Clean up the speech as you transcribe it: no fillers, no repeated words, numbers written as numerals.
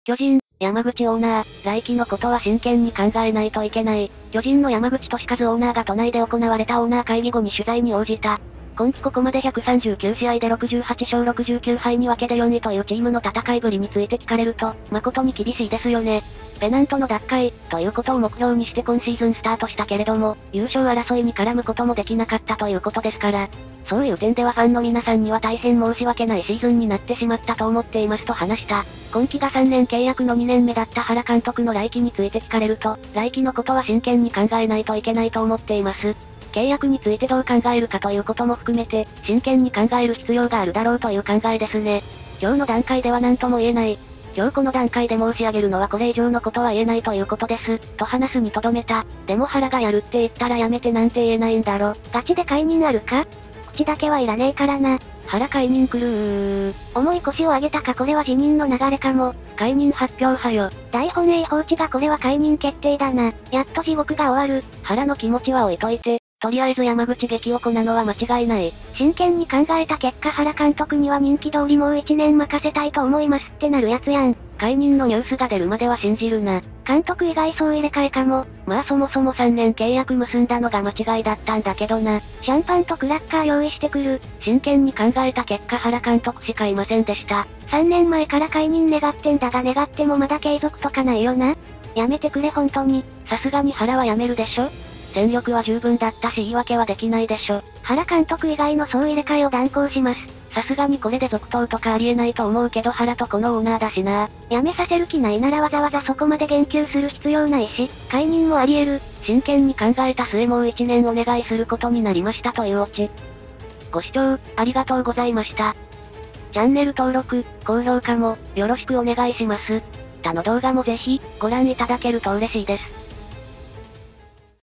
巨人、山口オーナー、来季のことは真剣に考えないといけない。巨人の山口俊和オーナーが都内で行われたオーナー会議後に取材に応じた。今季ここまで139試合で68勝69敗に分けで4位というチームの戦いぶりについて聞かれると、誠に厳しいですよね。ペナントの奪回、ということを目標にして今シーズンスタートしたけれども、優勝争いに絡むこともできなかったということですから、そういう点ではファンの皆さんには大変申し訳ないシーズンになってしまったと思っていますと話した。今季が3年契約の2年目だった原監督の来季について聞かれると、来季のことは真剣に考えないといけないと思っています。契約についてどう考えるかということも含めて、真剣に考える必要があるだろうという考えですね。今日の段階では何とも言えない。今日この段階で申し上げるのはこれ以上のことは言えないということです、と話すにとどめた。でも原がやるって言ったらやめてなんて言えないんだろ。 ガチで解任あるか？口だけはいらねえからな。 原解任来る重い腰を上げたかこれは辞任の流れかも。 解任発表はよ。 大本営放置がこれは解任決定だな。やっと地獄が終わる。 原の気持ちは置いといて、とりあえず山口激おこなのは間違いない。 真剣に考えた結果原監督には人気通りもう1年任せたいと思いますってなるやつやん。 解任のニュースが出るまでは信じるな。 監督以外総入れ替えかも。 まあそもそも3年契約結んだのが間違いだったんだけどな。 シャンパンとクラッカー用意してくる。 真剣に考えた結果原監督しかいませんでした。 3年前から解任願ってんだが願ってもまだ継続とかないよな。やめてくれ本当に。 さすがに原はやめるでしょ。戦力は十分だったし言い訳はできないでしょ。 原監督以外の総入れ替えを断行します。 さすがにこれで続投とかありえないと思うけど原とこのオーナーだしな。 辞めさせる気ないならわざわざそこまで言及する必要ないし、解任もあり得る。 真剣に考えた末もう1年お願いすることになりましたというオチ。ご視聴、ありがとうございました。チャンネル登録、高評価も、よろしくお願いします。他の動画もぜひ、ご覧いただけると嬉しいです。